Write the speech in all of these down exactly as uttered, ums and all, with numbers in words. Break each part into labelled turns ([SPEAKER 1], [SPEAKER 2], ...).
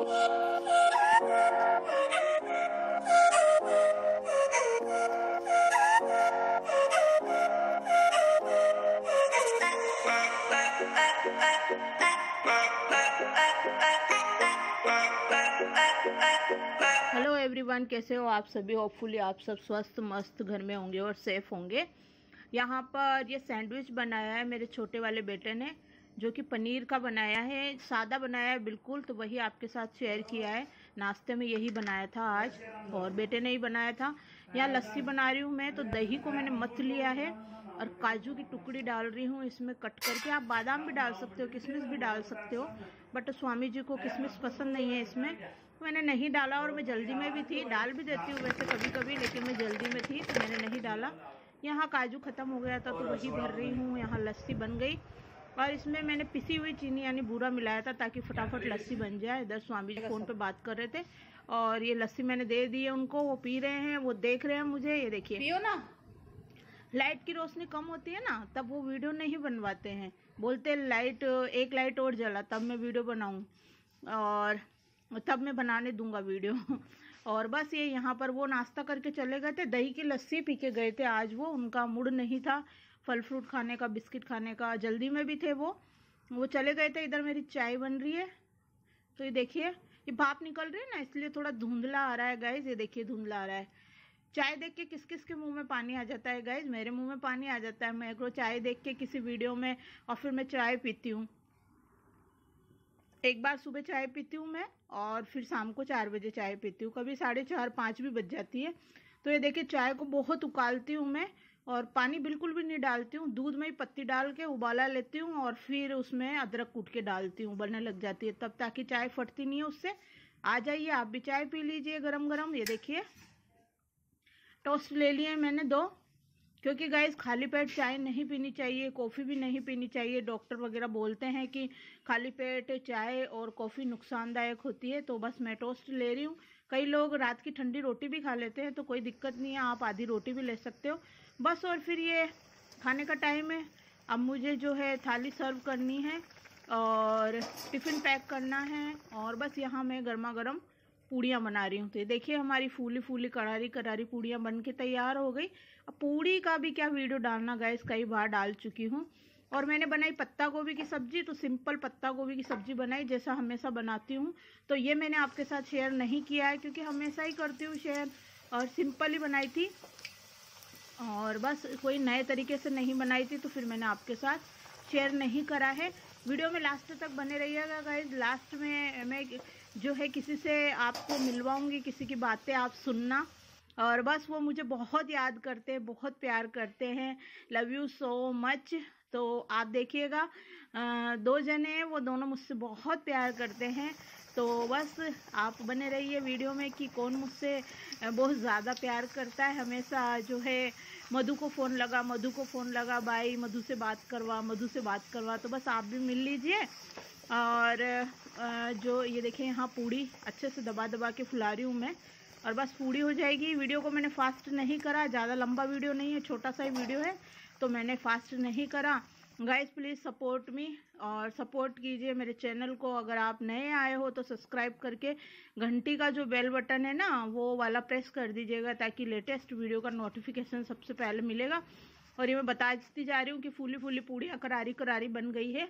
[SPEAKER 1] Hello everyone, कैसे हो आप सभी। होपफुली आप सब स्वस्थ मस्त घर में होंगे और सेफ होंगे। यहाँ पर ये सैंडविच बनाया है मेरे छोटे वाले बेटे ने, जो कि पनीर का बनाया है। सादा बनाया है बिल्कुल, तो वही आपके साथ शेयर किया है। नाश्ते में यही बनाया था आज, और बेटे ने ही बनाया था। यहाँ लस्सी बना रही हूँ मैं, तो दही को मैंने मथ लिया है और काजू की टुकड़ी डाल रही हूँ इसमें कट करके। आप बादाम भी डाल सकते हो, किशमिश भी डाल सकते हो, बट स्वामी जी को किशमिश पसंद नहीं है इसमें, तो मैंने नहीं डाला। और मैं जल्दी में भी थी, डाल भी देती हूँ वैसे कभी कभी, लेकिन मैं जल्दी में थी तो मैंने नहीं डाला। यहाँ काजू खत्म हो गया था तो वही भर रही हूँ। यहाँ लस्सी बन गई और इसमें मैंने पिसी हुई चीनी यानी बूरा मिलाया था ताकि फटाफट लस्सी बन जाए। इधर स्वामी जी फ़ोन पे बात कर रहे थे और ये लस्सी मैंने दे दी है उनको, वो पी रहे हैं, वो देख रहे हैं मुझे। ये देखिए, पियो ना। लाइट की रोशनी कम होती है ना, तब वो वीडियो नहीं बनवाते हैं, बोलते लाइट एक लाइट और जला तब मैं वीडियो बनाऊँ, और तब मैं बनाने दूंगा वीडियो। और बस ये यहाँ पर वो नाश्ता करके चले गए थे, दही की लस्सी पी के गए थे आज। वो उनका मूड नहीं था फल फ्रूट खाने का, बिस्किट खाने का, जल्दी में भी थे वो वो चले गए थे। इधर मेरी चाय बन रही है, तो ये देखिए, ये भाप निकल रही है ना, इसलिए थोड़ा धुंधला आ रहा है गाइज। ये देखिए धुंधला आ रहा है। चाय देख के किस किस के मुंह में पानी आ जाता है गाइज, मेरे मुंह में पानी आ जाता है। मैं को चाय देख के किसी वीडियो में, और फिर मैं चाय पीती हूँ। एक बार सुबह चाय पीती हूँ मैं, और फिर शाम को चार बजे चाय पीती हूँ, कभी साढ़े चार पाँच भी बज जाती है। तो ये देखिए, चाय को बहुत उकालती हूँ मैं, और पानी बिल्कुल भी नहीं डालती हूँ। दूध में ही पत्ती डाल के उबाला लेती हूँ, और फिर उसमें अदरक कूट के डालती हूँ, बनने लग जाती है तब, ताकि चाय फटती नहीं है उससे। आ जाइए आप भी चाय पी लीजिए गरम गरम। ये देखिए, टोस्ट ले लिए मैंने दो, क्योंकि गाइस खाली पेट चाय नहीं पीनी चाहिए, कॉफ़ी भी नहीं पीनी चाहिए। डॉक्टर वगैरह बोलते हैं कि खाली पेट चाय और कॉफ़ी नुकसानदायक होती है। तो बस मैं टोस्ट ले रही हूँ। कई लोग रात की ठंडी रोटी भी खा लेते हैं, तो कोई दिक्कत नहीं है, आप आधी रोटी भी ले सकते हो बस। और फिर ये खाने का टाइम है, अब मुझे जो है थाली सर्व करनी है और टिफ़िन पैक करना है, और बस यहाँ मैं गर्मा गर्म पूड़ियाँ बना रही हूँ। तो ये देखिए, हमारी फूली फूली करारी करारी पूड़ियाँ बन के तैयार हो गई। अब पूड़ी का भी क्या वीडियो डालना गाइस, कई बार डाल चुकी हूँ। और मैंने बनाई पत्ता गोभी की सब्जी, तो सिंपल पत्ता गोभी की सब्जी बनाई जैसा हमेशा बनाती हूँ। तो ये मैंने आपके साथ शेयर नहीं किया है, क्योंकि हमेशा ही करती हूँ शेयर, और सिंपल ही बनाई थी, और बस कोई नए तरीके से नहीं बनाई थी, तो फिर मैंने आपके साथ शेयर नहीं करा है। वीडियो में लास्ट तक बने रहिएगा गाइस। लास्ट में मैं जो है किसी से आपको मिलवाऊंगी, किसी की बातें आप सुनना, और बस वो मुझे बहुत याद करते हैं, बहुत प्यार करते हैं। Love you so much. तो आप देखिएगा, दो जने हैं, वो दोनों मुझसे बहुत प्यार करते हैं। तो बस आप बने रहिए वीडियो में कि कौन मुझसे बहुत ज़्यादा प्यार करता है। हमेशा जो है मधु को फ़ोन लगा, मधु को फ़ोन लगा, भाई मधु से बात करवा, मधु से बात करवा। तो बस आप भी मिल लीजिए। और जो ये देखें, यहाँ पूड़ी अच्छे से दबा दबा के फुला रही हूँ मैं, और बस पूड़ी हो जाएगी। वीडियो को मैंने फास्ट नहीं करा, ज़्यादा लंबा वीडियो नहीं है, छोटा सा ही वीडियो है, तो मैंने फास्ट नहीं करा। गाइस प्लीज़ सपोर्ट मी, और सपोर्ट कीजिए मेरे चैनल को। अगर आप नए आए हो तो सब्सक्राइब करके घंटी का जो बेल बटन है ना, वो वाला प्रेस कर दीजिएगा, ताकि लेटेस्ट वीडियो का नोटिफिकेशन सबसे पहले मिलेगा। और ये मैं बताती जा रही हूँ कि फूली फूली पूड़ियाँ करारी करारी बन गई है,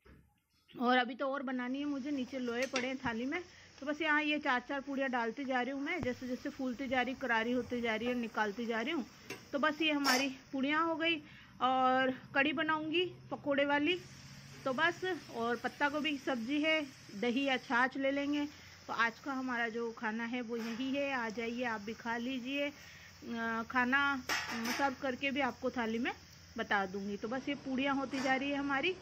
[SPEAKER 1] और अभी तो और बनानी है मुझे। नीचे लोहे पड़े हैं थाली में, तो बस यहाँ ये चार चार पूड़ियाँ डालती जा रही हूँ मैं, जैसे जैसे फूलती जा रही, करारी होती जा रही है, निकालती जा रही हूँ। तो बस ये हमारी पूड़ियाँ हो गई, और कड़ी बनाऊंगी पकोड़े वाली, तो बस। और पत्ता गोभी की सब्जी है, दही या छाछ ले लेंगे। तो आज का हमारा जो खाना है वो यही है। आ जाइए आप भी खा लीजिए। खाना सर्व करके भी आपको थाली में बता दूंगी। तो बस ये पूड़ियाँ होती जा रही है हमारी,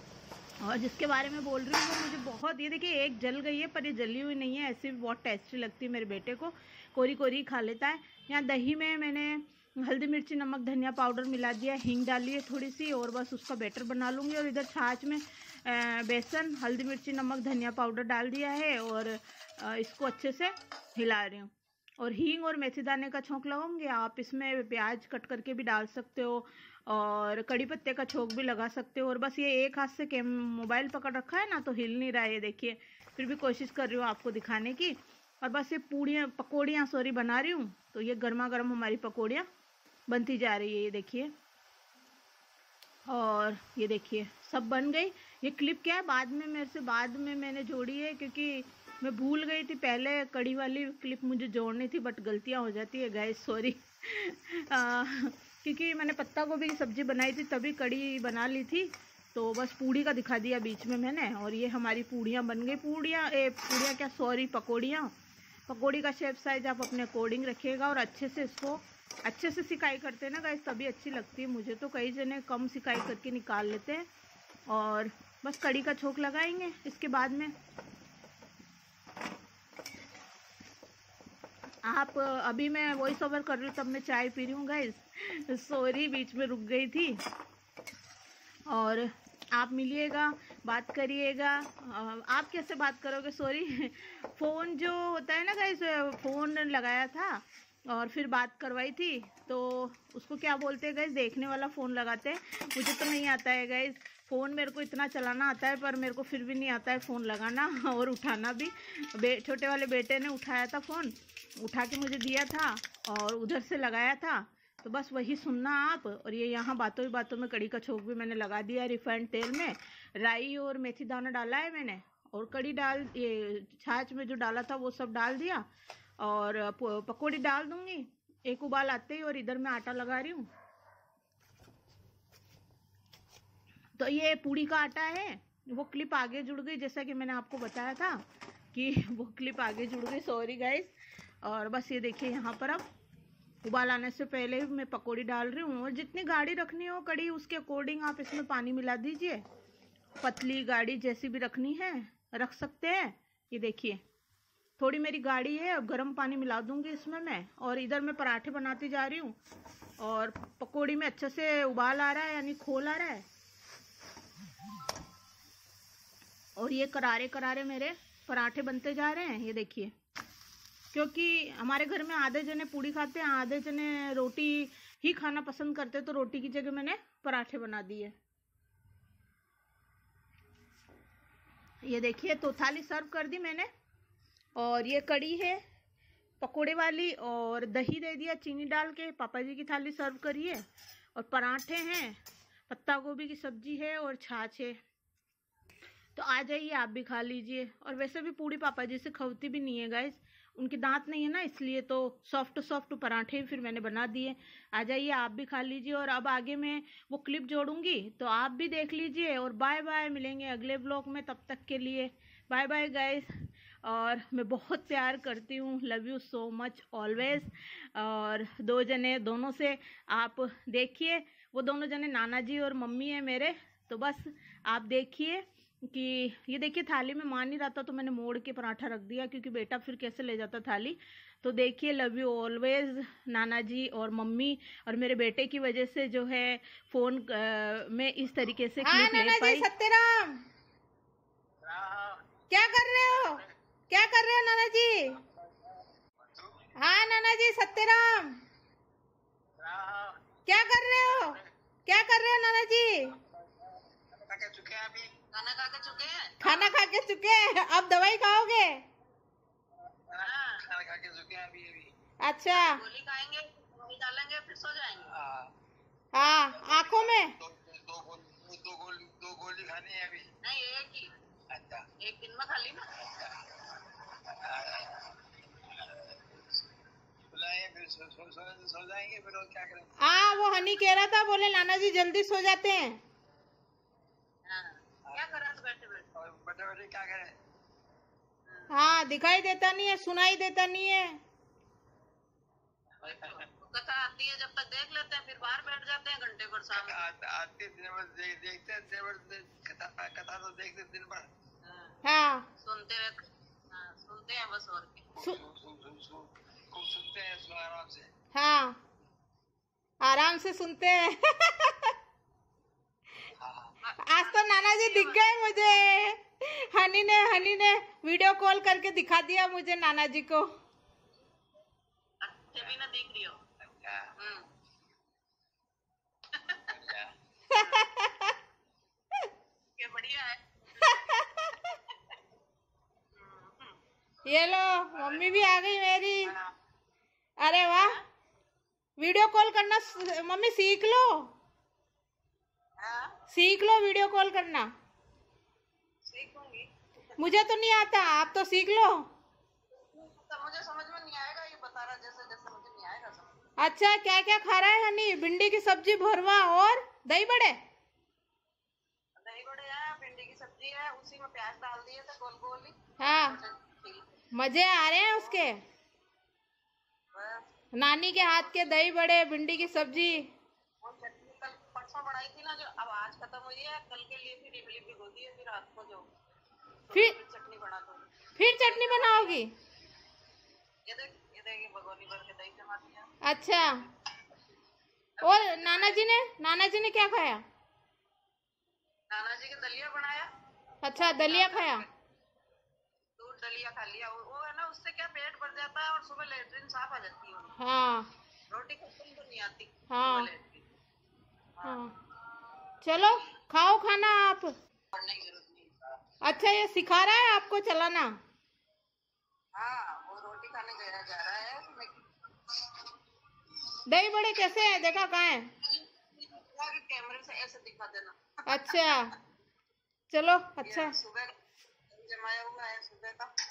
[SPEAKER 1] और जिसके बारे में बोल रही हूँ वो मुझे बहुत, ये देखिए एक जल गई है, पर ये जली हुई नहीं है, ऐसी भी बहुत टेस्टी लगती है मेरे बेटे को, कोरी कोरी खा लेता है। यहाँ दही में मैंने हल्दी मिर्ची नमक धनिया पाउडर मिला दिया, हींग डाली है थोड़ी सी, और बस उसका बैटर बना लूँगी। और इधर छाछ में बेसन हल्दी मिर्ची नमक धनिया पाउडर डाल दिया है, और इसको अच्छे से हिला रही हूँ। और हींग और मेथी दाने का छौंक लगाऊंगी। आप इसमें प्याज कट करके भी डाल सकते हो, और कड़ी पत्ते का छोंक भी लगा सकते हो। और बस ये एक हाथ से कैम मोबाइल पकड़ रखा है ना, तो हिल नहीं रहा है, ये देखिए। फिर भी कोशिश कर रही हूँ आपको दिखाने की। और बस ये पूड़ियाँ पकौड़ियाँ सॉरी बना रही हूँ। तो ये गर्मा गर्म हमारी पकौड़ियाँ बनती जा रही है, ये देखिए। और ये देखिए सब बन गई। ये क्लिप क्या है, बाद में मेरे से बाद में मैंने जोड़ी है, क्योंकि मैं भूल गई थी। पहले कड़ी वाली क्लिप मुझे जोड़नी थी, बट गलतियाँ हो जाती है गाइस, सॉरी। क्योंकि मैंने पत्ता गोभी की सब्ज़ी बनाई थी, तभी कड़ी बना ली थी, तो बस पूड़ी का दिखा दिया बीच में मैंने। और ये हमारी पूड़ियाँ बन गई। पूड़ियाँ ए पूड़ियाँ क्या सॉरी पकौड़ियाँ। पकौड़ी का शेप साइज आप अपने अकॉर्डिंग रखिएगा। और अच्छे से इसको अच्छे से सिकाई करते हैं ना गाइस, तभी अच्छी लगती है। मुझे तो कई जने कम सिकाई करके निकाल लेते हैं। और बस कड़ी का छोंक लगाएंगे इसके बाद में। आप अभी मैं वॉइस ओवर कर रही हूँ, तब मैं चाय पी रही हूँ गाइस, सॉरी बीच में रुक गई थी। और आप मिलिएगा, बात करिएगा। आप कैसे बात करोगे, सॉरी फ़ोन जो होता है ना गाइस, फ़ोन लगाया था और फिर बात करवाई थी, तो उसको क्या बोलते हैं गाइस, देखने वाला फ़ोन लगाते हैं। मुझे तो नहीं आता है गाइस फ़ोन, मेरे को इतना चलाना आता है, पर मेरे को फिर भी नहीं आता है फ़ोन लगाना और उठाना भी। बे छोटे वाले बेटे ने उठाया था फ़ोन, उठा के मुझे दिया था और उधर से लगाया था, तो बस वही सुनना आप। और ये यहाँ बातों ही बातों में कड़ी का छोंक भी मैंने लगा दिया रिफाइंड तेल में। राई और मेथी दाना डाला है मैंने, और कड़ी डाल ये छाछ में जो डाला था वो सब डाल दिया। और पकौड़ी डाल दूंगी एक उबाल आते ही। और इधर मैं आटा लगा रही हूँ। तो ये पूड़ी का आटा है। वो क्लिप आगे जुड़ गई, जैसा कि मैंने आपको बताया था कि वो क्लिप आगे जुड़ गई, सॉरी गाइस। और बस ये देखिए यहाँ पर अब उबाल आने से पहले मैं पकौड़ी डाल रही हूँ। और जितनी गाढ़ी रखनी हो कड़ी, उसके अकॉर्डिंग आप इसमें पानी मिला दीजिए। पतली गाढ़ी जैसी भी रखनी है रख सकते हैं। ये देखिए थोड़ी मेरी गाढ़ी है, अब गर्म पानी मिला दूंगी इसमें मैं। और इधर मैं पराठे बनाती जा रही हूँ। और पकौड़ी में अच्छे से उबाल आ रहा है, यानी खोल आ रहा है। और ये करारे करारे मेरे पराठे बनते जा रहे हैं, ये देखिए। क्योंकि हमारे घर में आधे जने पूड़ी खाते हैं, आधे जने रोटी ही खाना पसंद करते हैं, तो रोटी की जगह मैंने पराठे बना दिए। ये देखिए तो थाली सर्व कर दी मैंने। और ये कड़ी है पकोड़े वाली, और दही दे दिया चीनी डाल के। पापा जी की थाली सर्व करिए। और पराठे हैं, पत्ता गोभी की सब्जी है और छाछ है। तो आ जाइए आप भी खा लीजिए। और वैसे भी पूड़ी पापा जी से खवती भी नहीं है गाइस, उनके दांत नहीं है ना, इसलिए तो सॉफ्ट सॉफ्ट पराठे फिर मैंने बना दिए। आ जाइए आप भी खा लीजिए। और अब आगे मैं वो क्लिप जोड़ूंगी, तो आप भी देख लीजिए। और बाय बाय, मिलेंगे अगले ब्लॉग में, तब तक के लिए बाय बाय गाइस। और मैं बहुत प्यार करती हूँ, love you so much always. और दो जने दोनों से आप देखिए, वो दोनों जने नाना जी और मम्मी है मेरे। तो बस आप देखिए कि ये देखिए थाली में मान नहीं रहा था, तो मैंने मोड़ के पराठा रख दिया, क्योंकि बेटा फिर कैसे ले जाता थाली। तो देखिए लव यू ऑलवेज नाना जी और मम्मी। और मेरे बेटे की वजह से जो है फ़ोन में इस तरीके से क्लिप ले पाई। सत्यराम क्या कर रहे हो, क्या कर रहे हो नाना जी? हाँ नाना जी, सत्यराम क्या कर रहे हो, क्या कर रहे हो नाना जी? खाना खा के चुके हैं, खाना खा के चुके हैं, अब दवाई खाओगे? खाना खा के चुके हैं अभी अभी। अच्छा गोली खाएंगे, दवाई डालेंगे, फिर सो जाएंगे। हाँ आँखों में दो दो गोली दो गोली दो गोली खानी है अभी? नहीं एक ही। अच्छा एक दिन में खा ली ना। फिर सो, सो, सो, सो जाएंगे फिर, और क्या करेंगे? हाँ वो हनी कह रहा था, बोले नाना जी जल्दी सो जाते हैं। क्या कर रहे बैठे बैठे बैठे बैठे क्या करें? हाँ दिखाई देता नहीं है, सुनाई देता नहीं है। कथा आती है जब तक देख लेते हैं, फिर बाहर बैठ जाते हैं घंटे भर। सामने आती है दिन भर देखते हैं, दिन भर कथा कथा तो देखते दिन भर। हाँ सुनते रहते, हाँ सुनते हैं बस, और क्या खूब सुनते हैं आराम से। हाँ आराम से सुनते हैं। आज तो नाना जी दिख गए मुझे, हनी ने हनी ने वीडियो कॉल करके दिखा दिया मुझे नाना जी को। अच्छा भी ना दिख रही हो। ये लो मम्मी भी आ गई मेरी। अरे वाह, वीडियो कॉल करना मम्मी सीख लो। सीख लो वीडियो कॉल करना।
[SPEAKER 2] सीखूंगी।
[SPEAKER 1] मुझे तो नहीं आता, आप तो सीख लो।
[SPEAKER 2] तो मुझे समझ में नहीं आएगा, ये बता रहा जैसे जैसे मुझे नहीं आएगा समझ।
[SPEAKER 1] अच्छा, क्या क्या खा रहा है हनी? भिंडी की सब्जी, भरवा और दही बड़े।
[SPEAKER 2] दही बड़े है, भिंडी की सब्जी है, उसी में प्याज डाल दिए थे गोल गोल ही।
[SPEAKER 1] हाँ, मजे आ रहे हैं उसके। नानी के हाथ के दही बड़े, भिंडी की सब्जी।
[SPEAKER 2] कल परसों बनाई थी ना, जो अब आज खत्म हुई है, कल के लिए फिर इमली भिगो दी है, फिर रात को जो
[SPEAKER 1] फिर
[SPEAKER 2] चटनी बना दो।
[SPEAKER 1] फिर चटनी बनाओगी?
[SPEAKER 2] ये देख ये देख भगोनी भर के दही जमा दिया।
[SPEAKER 1] अच्छा, और नाना जी ने नाना जी ने क्या खाया?
[SPEAKER 2] नाना जी के दलिया बनाया।
[SPEAKER 1] अच्छा, दलिया खाया।
[SPEAKER 2] दूध दलिया खा लिया। वो है ना, उससे क्या पेट भर जाता है और सुबह लेटरिन साफ आ जाती है।
[SPEAKER 1] हाँ,
[SPEAKER 2] रोटी खत्म तो नहीं आती।
[SPEAKER 1] हाँ, हाँ। चलो खाओ खाना आप।
[SPEAKER 2] पढ़ने की जरूरत नहीं।
[SPEAKER 1] अच्छा, ये सिखा रहा है आपको चलाना?
[SPEAKER 2] हाँ, वो रोटी खाने गया जा रहा है।
[SPEAKER 1] दही बड़े कैसे है, देखा कहाँ है?
[SPEAKER 2] कैमरे से ऐसे दिखा देना।
[SPEAKER 1] अच्छा, चलो अच्छा।
[SPEAKER 2] सुबह जमाया हुआ है सुबह का।